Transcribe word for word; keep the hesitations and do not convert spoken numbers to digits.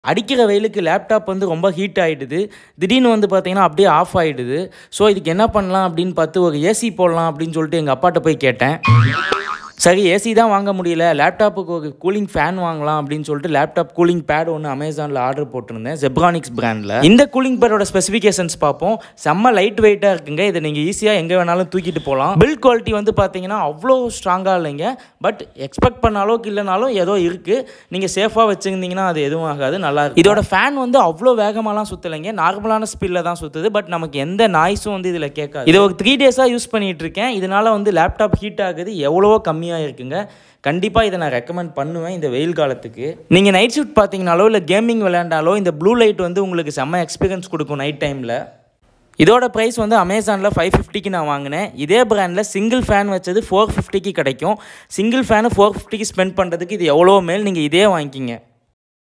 அடிக்கிற வெயிலுக்கு லேப்டாப் வந்து ரொம்ப ஹீட் ஆகிடுது. திடீர்னு வந்து பார்த்தீங்கன்னா அப்படியே ஆஃப் ஆகிடுது. ஸோ இதுக்கு என்ன பண்ணலாம் அப்படின்னு பார்த்து ஒரு ஏசி போடலாம் அப்படின்னு சொல்லிட்டு எங்கள் அப்பாட்ட போய் கேட்டேன். சரி ஏசி தான் வாங்க முடியல, லேப்டாப்புக்கு ஒரு கூலிங் ஃபேன் வாங்கலாம் அப்படின்னு சொல்லிட்டு லேப்டாப் கூலிங் பேட் ஒன்று அமேசானில் ஆர்டர் போட்டிருந்தேன், ஜெப்ரானிக்ஸ் பிராண்டில். இந்த கூலிங் பேடோட ஸ்பெசிஃபிகேஷன்ஸ் பார்ப்போம். செம்ம லைட் வெயிட்டாக இருக்குங்க. இதை நீங்கள் ஈஸியாக எங்கே வேணாலும் தூக்கிட்டு போகலாம். பில்ட் குவாலிட்டி வந்து பார்த்தீங்கன்னா அவ்வளோ ஸ்ட்ராங்காக இல்லைங்க. பட் எக்ஸ்பெக்ட் பண்ண அளவுக்கு இல்லைனாலும் ஏதோ இருக்குது. நீங்கள் சேஃபாக வச்சுருந்தீங்கன்னா அது எதுவும் ஆகாது, நல்லா இருக்கும். இதோட ஃபேன் வந்து அவ்வளோ வேகமாலாம் சுற்றலைங்க, நார்மலான ஸ்பீடில் தான் சுற்றுது. பட் நமக்கு எந்த நாய்ஸும் வந்து இதில் கேட்காது. இதை ஒரு த்ரீ டேஸாக யூஸ் பண்ணிகிட்டு இருக்கேன். இதனால் வந்து லேப்டாப் ஹீட் ஆகுது எவ்வளவோ கம்மியாக இருக்குங்க. கண்டிப்பாக இதை நான் ரெக்கமெண்ட் பண்ணுவேன் இந்த வெயில் காலத்துக்கு. நீங்கள் நைட் ஷிஃப்ட் பார்த்தீங்கனாலோ இல்லை கேமிங் விளையாண்டாலோ இந்த ப்ளூ லைட் வந்து உங்களுக்கு செம்ம எக்ஸ்பீரியன்ஸ் கொடுக்கும் நைட் டைமில். இதோட ப்ரைஸ் வந்து அமேசானில் ஃபைவ் ஃபிஃப்டிக்கு நான் வாங்கினேன். இதே பிராண்டில் சிங்கிள் ஃபேன் வச்சது ஃபோர் ஃபிஃப்டிக்கு கிடைக்கும். சிங்கிள் ஃபேனு ஃபோர் ஃபிஃப்டிக்கு ஸ்பெண்ட் பண்ணுறதுக்கு இது எவ்வளோ மேல், நீங்கள் இதே வாங்கிக்கிங்க.